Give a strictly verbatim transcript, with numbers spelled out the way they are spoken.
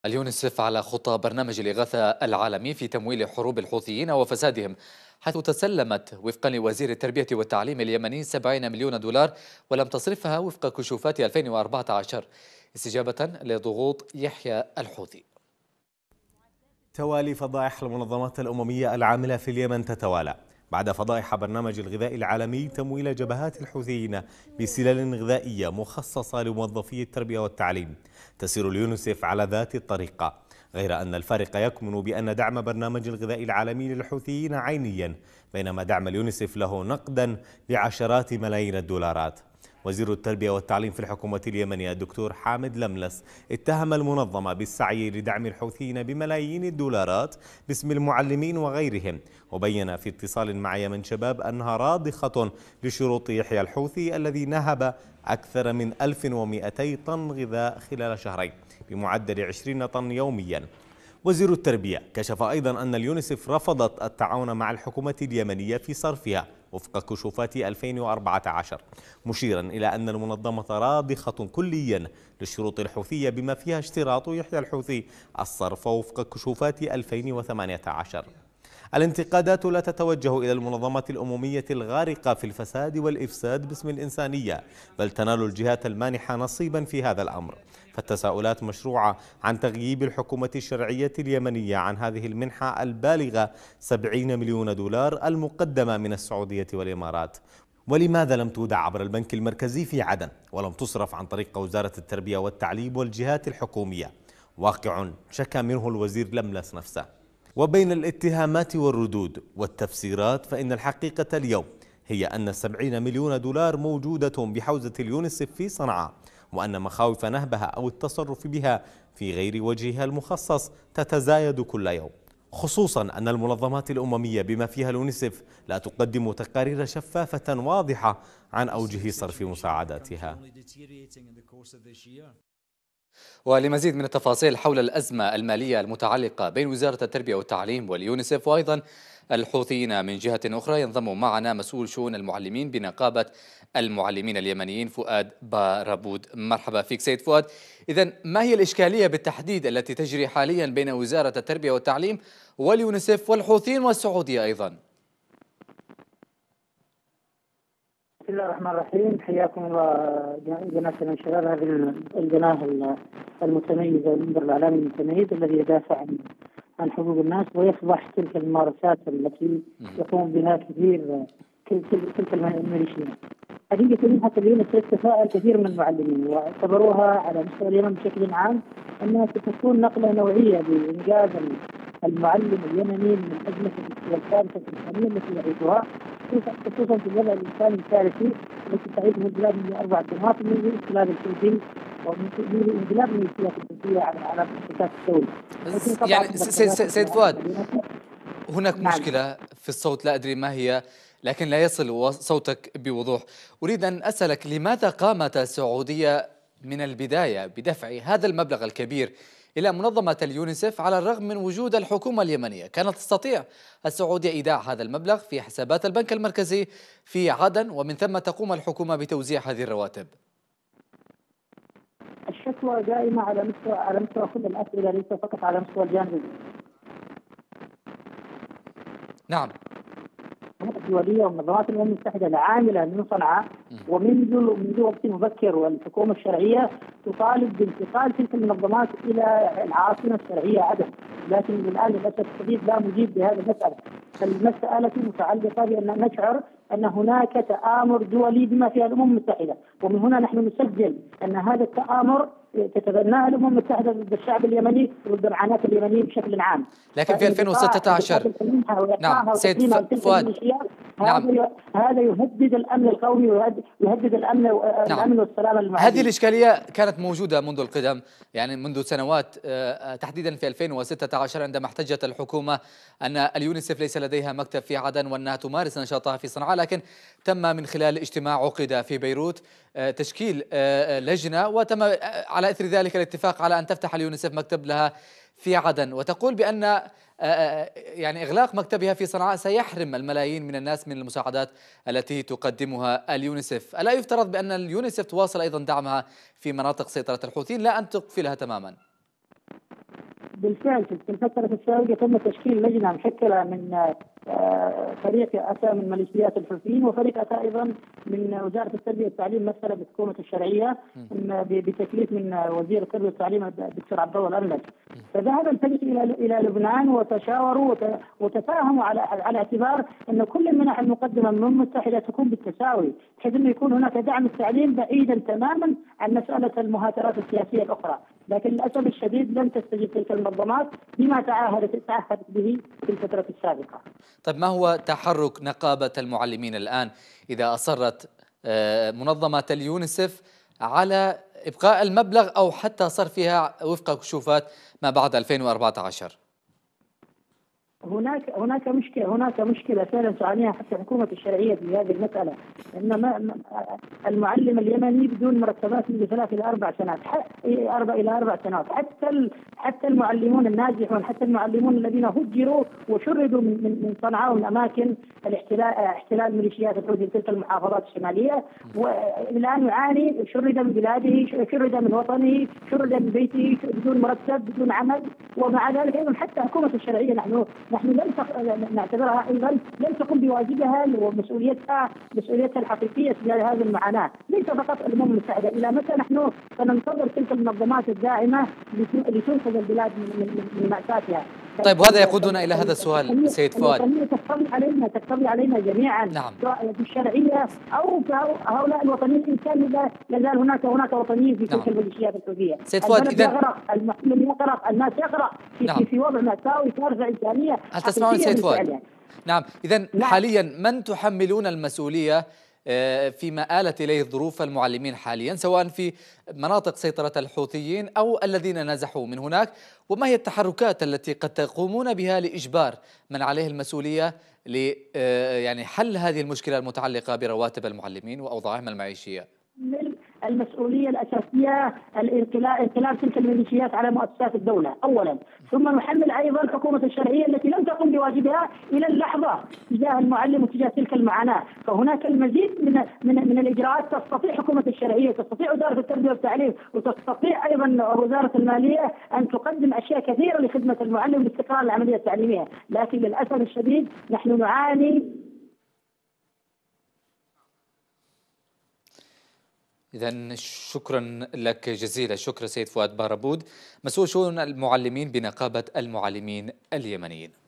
اليونسف على خطى برنامج الإغاثة العالمي في تمويل حروب الحوثيين وفسادهم، حيث تسلمت وفقا لوزير التربية والتعليم اليمني سبعين مليون دولار ولم تصرفها وفق كشوفات ألفين وأربعة عشر استجابة لضغوط يحيى الحوثي. توالي فضائح المنظمات الأممية العاملة في اليمن تتوالى بعد فضائح برنامج الغذاء العالمي تمويل جبهات الحوثيين بسلال غذائية مخصصة لموظفي التربية والتعليم. تسير اليونسف على ذات الطريقة، غير أن الفارق يكمن بأن دعم برنامج الغذاء العالمي للحوثيين عينيا، بينما دعم اليونسف له نقدا بعشرات ملايين الدولارات. وزير التربية والتعليم في الحكومة اليمنية الدكتور حامد لملس اتهم المنظمة بالسعي لدعم الحوثيين بملايين الدولارات باسم المعلمين وغيرهم، وبين في اتصال مع يمن شباب أنها راضخة لشروط يحيى الحوثي الذي نهب أكثر من ألف ومئتي طن غذاء خلال شهرين بمعدل عشرين طن يوميا. وزير التربية كشف أيضا أن اليونسف رفضت التعاون مع الحكومة اليمنية في صرفها وفق كشوفات ألفين وأربعة عشر، مشيرا إلى أن المنظمة راضخة كليا للشروط الحوثية بما فيها اشتراط يحيى الحوثي الصرف وفق كشوفات ألفين وثمانية عشر. الانتقادات لا تتوجه إلى المنظمات الأممية الغارقة في الفساد والإفساد باسم الإنسانية، بل تنال الجهات المانحة نصيبا في هذا الأمر. فالتساؤلات مشروعة عن تغييب الحكومة الشرعية اليمنية عن هذه المنحة البالغة سبعين مليون دولار المقدمة من السعودية والإمارات. ولماذا لم تودع عبر البنك المركزي في عدن ولم تصرف عن طريق وزارة التربية والتعليم والجهات الحكومية؟ واقع شكى منه الوزير لملس نفسه. وبين الاتهامات والردود والتفسيرات فإن الحقيقة اليوم هي أن سبعين مليون دولار موجودة بحوزة اليونسف في صنعاء، وأن مخاوف نهبها أو التصرف بها في غير وجهها المخصص تتزايد كل يوم، خصوصا أن المنظمات الأممية بما فيها اليونسف لا تقدم تقارير شفافة واضحة عن أوجه صرف مساعداتها. ولمزيد من التفاصيل حول الأزمة المالية المتعلقة بين وزارة التربية والتعليم واليونسف وأيضا الحوثيين من جهة أخرى، ينضم معنا مسؤول شؤون المعلمين بنقابة المعلمين اليمنيين فؤاد بارابود. مرحبا فيك سيد فؤاد. إذن ما هي الإشكالية بالتحديد التي تجري حاليا بين وزارة التربية والتعليم واليونسف والحوثيين والسعودية أيضا؟ بسم الله الرحمن الرحيم، حياكم الله جناح من شباب هذه الجناح المتميزه، المنبر الاعلامي المتميز الذي يدافع عن عن حقوق الناس ويفضح تلك الممارسات التي يقوم بها كثير تلك الميليشيات. حقيقه حتى اليونسف تفاعل كثير من المعلمين واعتبروها على مستوى اليمن بشكل عام انها ستكون نقله نوعيه بانجاز المعلم اليمني من ازمه والكارثه الانسانيه التي يعيشها، خصوصا في الوضع الانساني الكارثي التي تعيشه البلاد من اربع سنوات منذ انقلاب الحوثي ومن انقلاب الميليشيات الحوثيه على على اساس الدوله. يعني سيد فؤاد، هناك نعم. مشكله في الصوت لا ادري ما هي، لكن لا يصل صوتك بوضوح. اريد ان اسالك لماذا قامت السعوديه من البدايه بدفع هذا المبلغ الكبير إلى منظمة اليونسف على الرغم من وجود الحكومة اليمنية؟ كانت تستطيع السعودية إيداع هذا المبلغ في حسابات البنك المركزي في عدن، ومن ثم تقوم الحكومة بتوزيع هذه الرواتب. الشكوى دائمة على مستوى على مستوى كل الأسئلة، ليس فقط على مستوى الجانب نعم الدولية والمنظمات الأمم المتحدة العاملة من صنعاء ومنذ منذ وقت مبكر، والحكومة الشرعية تطالب بانتقال تلك المنظمات إلى العاصمة الشرعية عدن، لكن الآن للأسف الشديد لا مجيب بهذه المسألة. المسألة متعلقة بأن نشعر أن هناك تآمر دولي بما فيها الأمم المتحدة، ومن هنا نحن نسجل أن هذا التآمر تتبناه الأمم المتحدة ضد الشعب اليمني وضد العناة اليمنيين بشكل عام. لكن في ألفين وستة عشر نعم سيد فؤاد، نعم. هذا يهدد الأمن القومي ويهدد الأمن نعم. الأمن والسلام المعلمين. هذه الإشكالية كانت موجودة منذ القدم، يعني منذ سنوات، تحديدا في ألفين وستة عشر عندما احتجت الحكومة أن اليونسف ليس لديها مكتب في عدن وأنها تمارس نشاطها في صنعاء، لكن تم من خلال اجتماع عقد في بيروت تشكيل لجنة، وتم على إثر ذلك الاتفاق على أن تفتح اليونسف مكتب لها في عدن. وتقول بأن يعني إغلاق مكتبها في صنعاء سيحرم الملايين من الناس من المساعدات التي تقدمها اليونسف. ألا يفترض بأن اليونسف تواصل أيضا دعمها في مناطق سيطرة الحوثيين لا أن تقفلها تماما؟ بالفعل في الفترة السابقة تم تشكيل لجنة مشكلة من فريق أتى من ميليشيات الحوثيين وفريق أتى أيضا من وزارة التربية والتعليم مثلا بالحكومة الشرعية بتكليف من وزير التربية والتعليم الدكتور عبد الله الأنلس. فذهب الفريق إلى إلى لبنان وتشاوروا وتفاهموا على على اعتبار أن كل المنح المقدمة من الأمم المتحدة تكون بالتساوي، بحيث أنه يكون هناك دعم التعليم بعيدا تماما عن مسألة المهاترات السياسية الأخرى. لكن للأسف الشديد لم تستجب تلك المنظمات بما تعهدت تعهدت به في الفترة السابقة. طيب ما هو تحرك نقابة المعلمين الآن إذا أصرت منظمة اليونسف على إبقاء المبلغ أو حتى صرفها وفق كشوفات ما بعد ألفين وأربعة عشر؟ هناك هناك مشكله هناك مشكله فعلا تعانيها حتى الحكومه الشرعيه في هذه المساله، ان المعلم اليمني بدون مرتبات من ثلاث الى اربع سنوات، اربع الى اربع سنوات، حتى حتى المعلمون الناجحون، حتى المعلمون الذين هجروا وشردوا من من صنعاء ومن اماكن الاحتلال احتلال ميليشيات الحوثي تلك المحافظات الشماليه، والان يعاني، شرد من بلاده، شرد من وطنه، شرد من بيته بدون مرتب بدون عمل. ومع ذلك ايضا حتى الحكومه الشرعيه نحن نحن لم نعتبرها ايضا لم تقم بواجبها ومسؤوليتها مسؤوليتها الحقيقيه تجاه هذه المعاناه، ليس فقط الامم المتحده. الى متى نحن سننتظر تلك المنظمات الداعمه لتنقذ البلاد من من ماساتها؟ طيب وهذا يقودنا الى هذا السؤال سيد فؤاد. تقتضي علينا تقتضي علينا جميعا، نعم، سواء بالشرعيه او هؤلاء الوطنيين، ان كان لا يزال هناك هناك وطنيين في تلك الميليشيات الحوثيه. سيد فؤاد، اذا يغرق، المحلل يغرق، الناس يغرق في, نعم. في وضع مأساوي، كارثه انسانيه. هل تسمعون سيد فؤاد؟ يعني. نعم، اذا نعم. حاليا من تحملون المسؤوليه فيما آلت إليه ظروف المعلمين حاليا، سواء في مناطق سيطرة الحوثيين أو الذين نزحوا من هناك، وما هي التحركات التي قد تقومون بها لإجبار من عليه المسؤولية ل يعني حل هذه المشكلة المتعلقة برواتب المعلمين وأوضاعهم المعيشية؟ المسؤولية الأساسية الانقلاب انقلاب تلك الميليشيات على مؤسسات الدولة أولا، ثم نحمل أيضا الحكومة الشرعية التي لم تقم بواجبها إلى اللحظة تجاه المعلم وتجاه تلك المعاناة. فهناك المزيد من من من الإجراءات تستطيع حكومة الشرعية، تستطيع وزارة التربية والتعليم، وتستطيع أيضا وزارة المالية أن تقدم أشياء كثيرة لخدمة المعلم واستقرار العملية التعليمية. لكن للأسف الشديد نحن نعاني. إذن شكرا لك جزيلا الشكر سيد فؤاد باربود، مسؤول شؤون المعلمين بنقابة المعلمين اليمنيين.